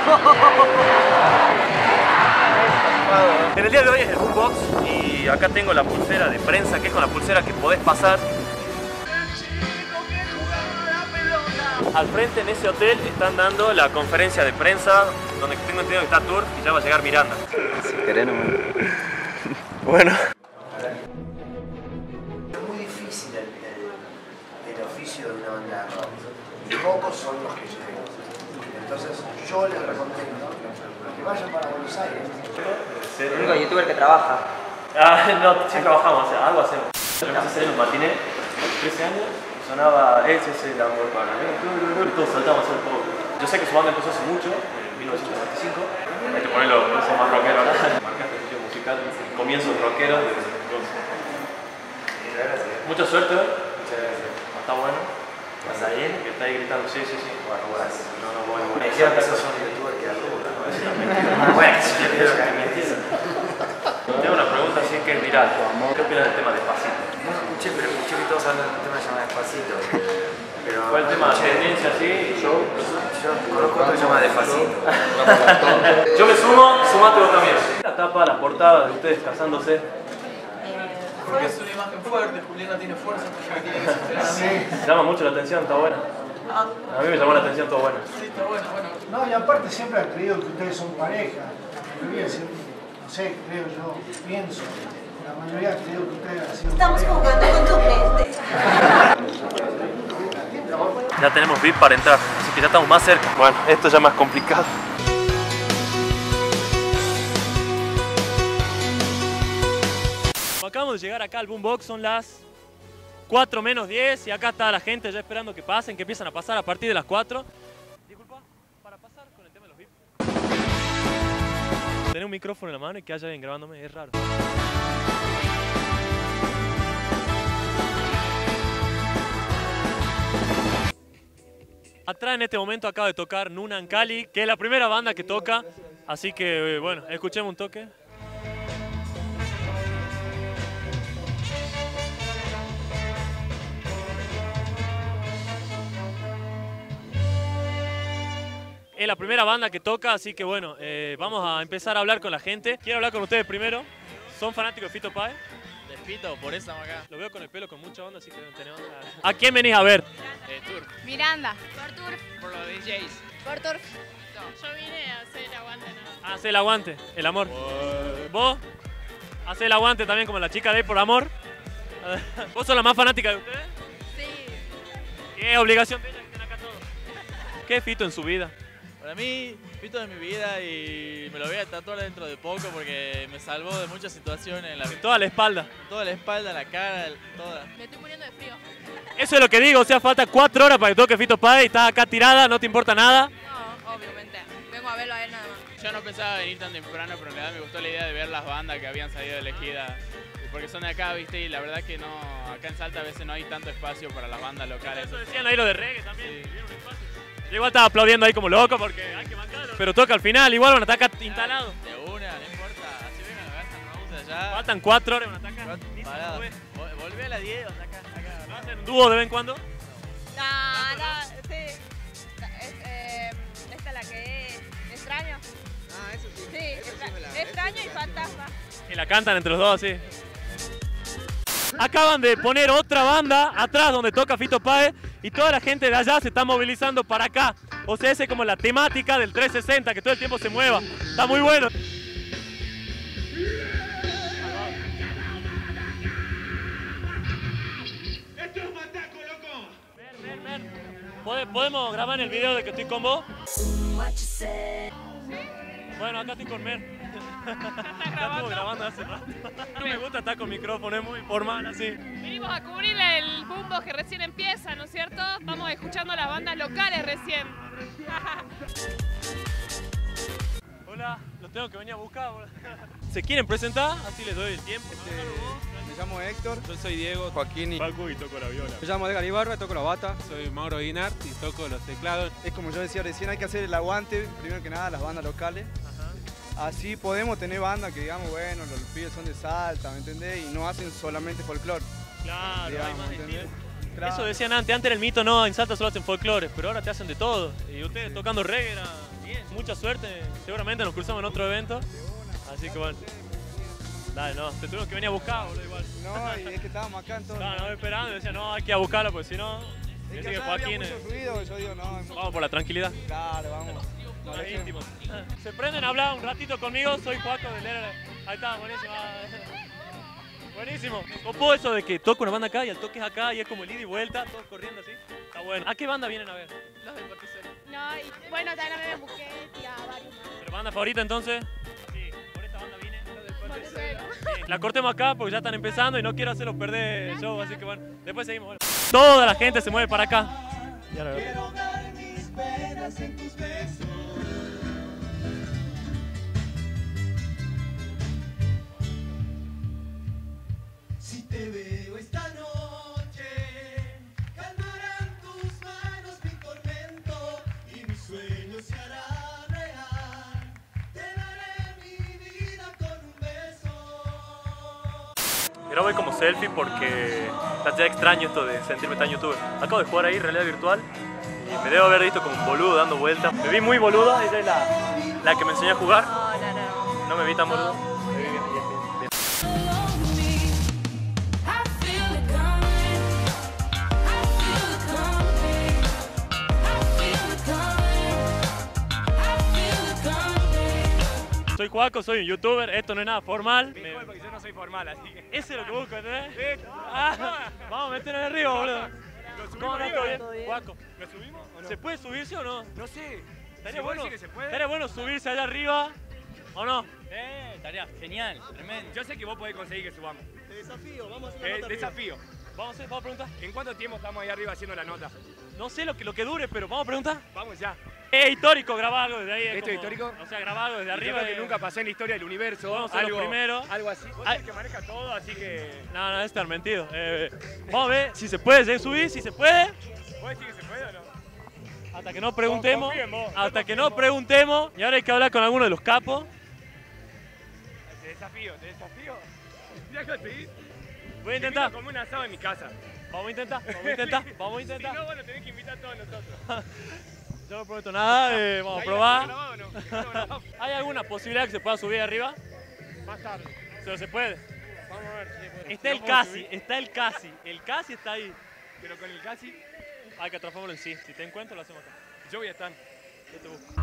En el día de hoy es el Boombox y acá tengo la pulsera de prensa, que es con la pulsera que podés pasar. Al frente en ese hotel están dando la conferencia de prensa, donde tengo entendido que está Turf y ya va a llegar Miranda. Si querés no. Bueno. Es muy difícil el oficio de una banda de rock. Y pocos son los que llegan. Entonces yo les recomiendo que vayan para Buenos Aires. El único youtuber que trabaja. No, sí trabajamos, o sea, algo hacemos. Lo empecé a hacer en un matiné, 13 años, sonaba ese es el amor para mí, y todos saltamos a hacer poco. Yo sé que su banda empezó hace mucho, en 1995. Hay que ponerlo más rockero ahora. Marcaste el estilo musical, el comienzo rockero de mucha suerte. Muchas gracias. Está bueno. ¿Estás ahí? Que está ahí gritando, sí. Bueno, no voy. Me dijeron que sos un youtuber que arruga. Bueno, yo creo que a mí me entienden. Tengo una pregunta así que es viral. ¿Qué opinas del tema Despacito? No escuché, pero escuché que todos hablan de un tema llamado Despacito. Pero ¿Cuál es el tema? ¿Tendencia así? Yo conozco otro que se llama Despacito. Yo me sumo, sumate vos también. La tapa, la portada de ustedes casándose. Porque es una imagen fuerte, Juliana tiene fuerza, porque tiene que superar. Llama mucho la atención, está buena. A mí me llamó la atención, todo bueno. Sí, está bueno. No, y aparte siempre han creído que ustedes son pareja. La mayoría siempre, no sé, creo yo, pienso. La mayoría ha creído que ustedes han sido Estamos pareja. jugando con tu mente. Ya tenemos VIP para entrar, así que ya estamos más cerca. Bueno, esto ya es más complicado. Acabamos de llegar acá al Boombox, son las 4 menos 10 y acá está la gente ya esperando que pasen, que empiezan a pasar a partir de las 4. Disculpa, para pasar con el tema de los VIP. Tener un micrófono en la mano y que haya alguien grabándome es raro. Atrás en este momento acaba de tocar Nunan Kali, que es la primera banda que toca, así que bueno, escuchemos un toque. Es la primera banda que toca, así que bueno, vamos a empezar a hablar con la gente. Quiero hablar con ustedes primero. ¿Son fanáticos de Fito Páez? De Fito, por eso estamos acá. Lo veo con el pelo con mucha onda, así que tenemos ¿A quién venís a ver? Turf. Miranda. Por Turf. Por los DJs. Por Turf. Yo vine a hacer el aguante, ¿no? Hacer el aguante, el amor. ¿Vos? Hacer el aguante también como la chica de Por Amor. ¿Vos sos la más fanática de ustedes? Sí. ¿Qué obligación de ella que estén acá todos? ¿Qué es Fito en su vida? Para mí, Fito de mi vida y me lo voy a tatuar dentro de poco porque me salvó de muchas situaciones en la vida. Toda la espalda. Toda la espalda, la cara, toda. Me estoy muriendo de frío. Eso es lo que digo, o sea, falta 4 horas para que toque Fito Páez y estás acá tirada, no te importa nada. No, obviamente. Vengo a verlo a él nada más. Yo no pensaba venir tan temprano, pero en realidad me gustó la idea de ver las bandas que habían salido elegidas. Porque son de acá, viste, y la verdad que no, acá en Salta a veces no hay tanto espacio para las bandas locales. Eso decían ahí lo de reggae también. Sí. Yo igual estaba aplaudiendo ahí como loco porque hay que bancarlo. Pero toca al final, igual una ataca instalado. De una, no importa. Así vengan a Guns N' Roses allá. Faltan 4 horas, una ataca. Volví a las 10, acá. ¿Vas a hacer un dúo de vez en cuando? No, sí. Esta es la que es extraño. Ah, eso sí. Sí, extraño y fantasma. Y la cantan entre los dos, sí. Acaban de poner otra banda atrás donde toca Fito Páez y toda la gente de allá se está movilizando para acá. O sea, esa es como la temática del 360, que todo el tiempo se mueva. Está muy bueno. ¡Esto es Mataco, loco! ¿Podemos grabar el video de que estoy con vos? Bueno, acá estoy con Mer. Estamos grabando hace rato. No me gusta estar con micrófono, es muy formal así. Vinimos a cubrir el Boombox que recién empieza, ¿no es cierto? Vamos escuchando las bandas locales recién. Hola, los tengo que venir a buscar. ¿Se quieren presentar? Así les doy el tiempo. Me llamo Héctor, yo soy Diego, Joaquín y Paco y toco la viola. me llamo Edgar Ibarra, toco la bata. Soy Mauro Guinart y toco los teclados. Es como yo decía recién, hay que hacer el aguante, primero que nada, las bandas locales. Así podemos tener bandas que digamos, bueno, los pibes son de Salta, ¿me entendés? Y no hacen solamente folclore. Claro, digamos, hay más ¿me entendés? Claro. Eso decían antes era el mito, no, en Salta solo hacen folclore, pero ahora te hacen de todo. Y ustedes tocando reggae, bien, mucha suerte, seguramente nos cruzamos en otro evento. Así que bueno, dale, no, te tuvimos que venir a buscar, boludo, igual. No, y es que estábamos acá entonces. No, esperando, y decía, no, hay que ir a buscarlo, porque si no, Es dice que que allá había Joaquín mucho ruido, yo digo, no. vamos por la tranquilidad. Claro, vamos. No, Más íntimo. Se prenden a hablar un ratito conmigo, soy Joaco de Lera. Ahí está, buenísimo. Buenísimo. Me copó eso de que toco una banda acá y el toque es acá y es como el ida y vuelta, todos corriendo así. Está bueno. ¿A qué banda vienen a ver? Los del Porticero. No, y bueno, también me busqué y a varios más. ¿Pero banda favorita entonces? Sí, por esta banda vienen. Los del Porticero. La cortemos acá porque ya están empezando y no quiero hacerlos perder el show, así que bueno, después seguimos. Bueno. Toda la gente se mueve para acá. Y ahora Quiero dar mis penas en tus besos. Si te veo esta noche, calmarán tus manos mi tormento y mi sueño se hará real. Te daré mi vida con un beso. grabo como selfie porque ya extraño esto de sentirme tan youtuber. Acabo de jugar ahí realidad virtual y me debo haber visto como un boludo dando vueltas. Me vi muy boludo, ella es la que me enseñó a jugar. No me vi tan boludo. Me vi bien. Soy Joaco, soy un youtuber, esto no es nada formal. Mejor porque yo no soy formal, así que... Ese es lo que busco, ¿entendés? Vamos a meternos en el río, boludo. ¿Cómo no? ¿Todo bien? Joaco. ¿Lo subimos o no? ¿Se puede subirse o no? No sé. Estaría ¿Se bueno, puede decir que se puede? estaría bueno subirse allá arriba, ¿o no? Estaría genial, tremendo. Yo sé que vos podés conseguir que subamos. Te desafío, vamos a hacer una nota desafío. Vamos a preguntar. ¿En cuánto tiempo estamos ahí arriba haciendo la nota? No sé lo que dure, pero vamos a preguntar. Vamos ya. Es histórico grabar algo desde ahí. ¿Esto es histórico? O sea, grabar algo desde arriba. Creo que nunca pasé en la historia del universo. Vamos a ser los primeros. Algo así. Vos sos el que maneja todo, así que... No, es estar mentido. Vamos a ver si se puede subir, si se puede. ¿Vos decís que se puede o no? Hasta que no preguntemos. Confío en vos, Hasta que no preguntemos. Y ahora hay que hablar con alguno de los capos. Te desafío. ¿Ya conseguís? Voy a intentar. Como un asado en mi casa. Vamos a intentar. Si no, bueno, tenés que invitar a todos nosotros. Yo no prometo nada, vamos a probar. ¿Grabado o no? ¿Hay alguna posibilidad que se pueda subir arriba? Más tarde. ¿Pero se puede? Vamos a ver si se puede. Está el casi, está el casi. El casi está ahí. Pero con el casi... Hay que transformarlo en sí. Si te encuentro, lo hacemos acá. Yo voy a estar. Yo te busco.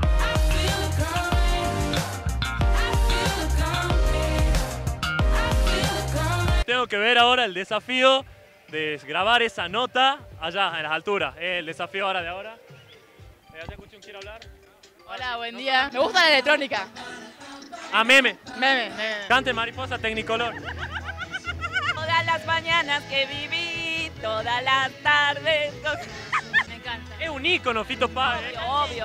Tengo que ver ahora el desafío de grabar esa nota allá, en las alturas. El desafío ahora de ahora. ¿Ya escuché un quiere hablar? Hola, buen día. Me gusta la electrónica. Ah, meme. Meme. Cante Mariposa Technicolor. Todas las mañanas que viví, todas las tardes. Me encanta. Es un ícono, Fito Páez. Obvio.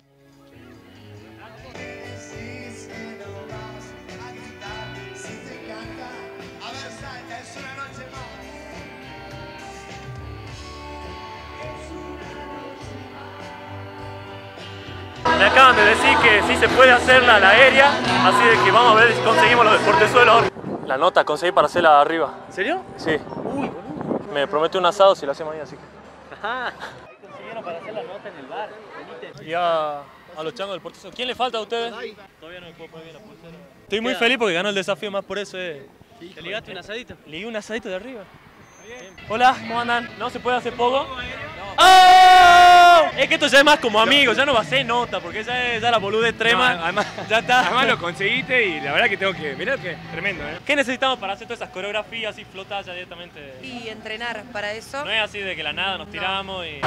Me acaban de decir que sí se puede hacerla a la aérea, así de que vamos a ver si conseguimos los portezuelos ahora. La nota conseguí para hacerla arriba. ¿En serio? Sí. Uy, boludo. Me prometió un asado si lo hacemos ahí, así que... Ajá. Ahí consiguieron para hacer la nota en el bar. Venite. Y a los changos del portezuelo. ¿Quién le falta a ustedes? Todavía no me puedo poner bien la pulsera. Estoy muy feliz porque ganó el desafío más por eso. ¿Te ligaste un asadito? Ligué un asadito de arriba. Hola, ¿cómo andan? ¿No se puede hacer poco? ¡Oh! Es que esto ya es más como amigos, ya no va a ser nota, porque ya es la boluda extrema. No, además, ya está. Además lo conseguiste y la verdad que tengo que... Mirá que tremendo, ¿eh? ¿Qué necesitamos para hacer todas esas coreografías y flotar ya directamente? Y entrenar para eso. No es así de que la nada nos tiramos y...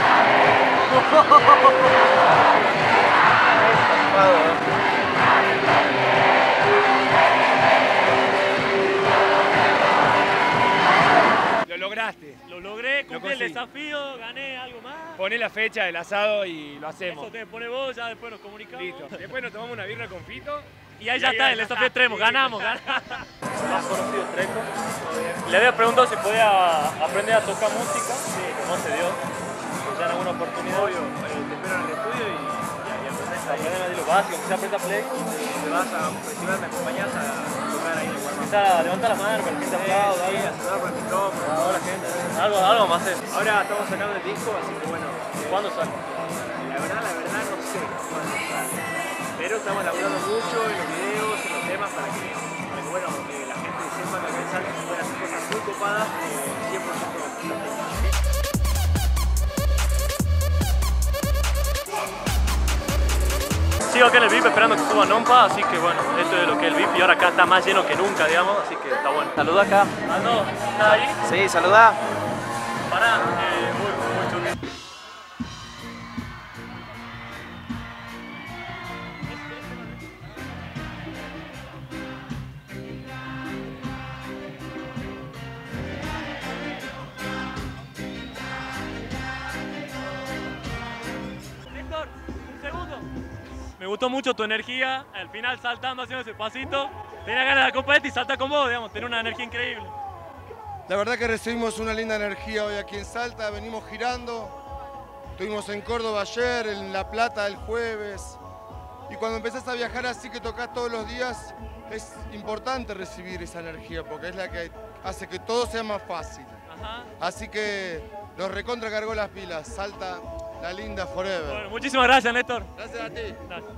Lo lograste. Lo logré, cumplí el conseguí. desafío, gané algo más. Poné la fecha del asado y lo hacemos. Eso te pone vos, ya después nos comunicamos. Listo. Después nos tomamos una birra con Fito. Y ahí ya está, el desafío extremo, Sí. ganamos. Más conocido Treco. Le había preguntado si podía aprender a tocar música. Sí, no se dio. Pues ya en alguna oportunidad. Obvio, te espero en el estudio y aprendés ahí. Aprender a lo básico, que se aprieta play. Te vas a un festival, me acompañás a tocar ahí en el warm-up. Levanta la mano, que la gente aplauda. Sí, ayudar con el micrófono, a toda la gente. Algo más hacer. Ahora estamos sacando el disco, así que bueno. ¿Cuándo sale? La verdad no sé cuándo sale. Pero estamos laburando mucho en los videos, en los temas, para que bueno, la gente sepa que acá en Salta se pueden hacer cosas muy copadas, 100% de Sigo acá en el VIP esperando que suba Nompa, así que bueno, esto es lo que es el VIP y ahora acá está más lleno que nunca, digamos, así que está bueno. Saluda acá. Aldo, ¿estás ahí? Sí, saluda. Pará, muy choque. Héctor, un segundo. Me gustó mucho tu energía, al final saltando, haciendo ese pasito. Tenía ganas de acompañarte y salta con vos, digamos, tener una energía increíble. La verdad que recibimos una linda energía hoy aquí en Salta, venimos girando. Estuvimos en Córdoba ayer, en La Plata el jueves. Y cuando empezás a viajar así que tocas todos los días, es importante recibir esa energía porque es la que hace que todo sea más fácil. Ajá. Así que nos recontra cargó las pilas. Salta, la linda forever. Bueno, muchísimas gracias, Néstor. Gracias a ti. Gracias.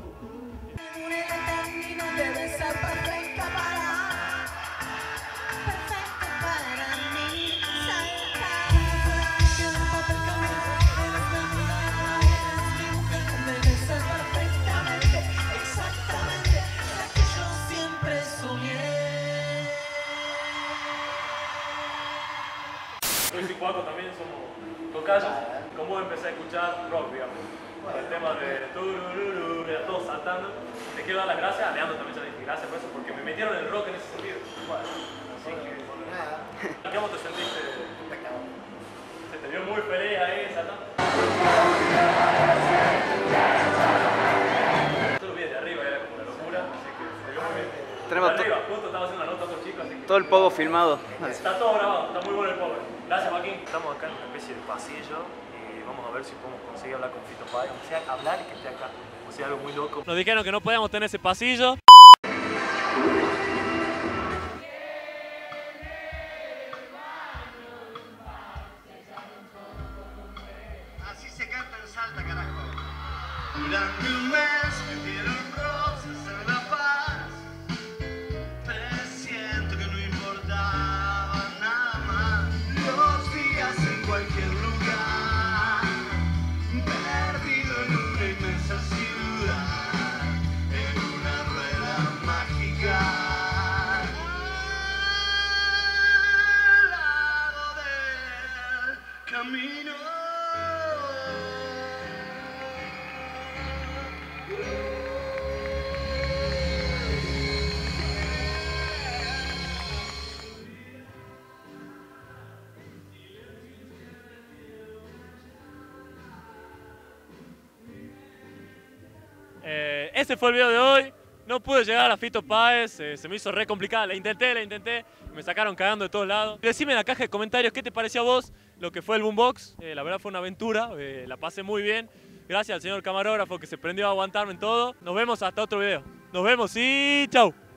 Luis y Cuaco también somos tocayos. Con vos empecé a escuchar rock, digamos. El tema de turururu, de todos saltando. Te quiero dar las gracias, a Leandro también ya le dije gracias por eso, porque me metieron en el rock en ese sentido. Bueno, así que, ¿cómo te sentiste? Espectacular. Se te vio muy feliz ahí, saltando. Yo lo vi desde arriba, era como una locura, así que se te vio muy bien. Tenemos de arriba, justo estaba haciendo una nota a otros chicos, así que... todo el pogo filmado. Está todo grabado, está muy bueno el power. Gracias, Joaquín. Estamos acá en una especie de pasillo y vamos a ver si podemos conseguir hablar con Fito Páez. O sea, hablar y que esté acá. O sea, algo muy loco. Nos dijeron que no podíamos tener ese pasillo. Así se canta en Salta, carajo. Durante un mes me dieron rosas en La Paz. Presiento que no importaba nada más. Los días en cualquier lugar. Perdido en una inmensa ciudad. En una rueda mágica. Al lado del camino. Ese fue el video de hoy. No pude llegar a Fito Páez, se me hizo re complicada. La intenté. Me sacaron cagando de todos lados. Decime en la caja de comentarios qué te pareció a vos lo que fue el Boombox. La verdad fue una aventura, la pasé muy bien. Gracias al señor camarógrafo que se prendió a aguantarme en todo. Nos vemos hasta otro video. Nos vemos y chau.